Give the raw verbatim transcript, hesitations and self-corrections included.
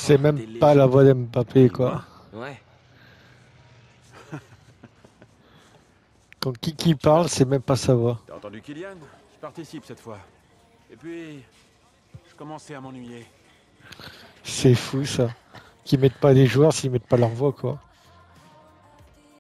C'est même pas la voix d'Mbappé, quoi. Ouais. Quand Kiki parle, c'est même pas sa voix. T'as entendu Kylian? Je participe cette fois. Et puis, je commençais à m'ennuyer. C'est fou, ça. Qu'ils mettent pas les joueurs s'ils mettent pas leur voix, quoi.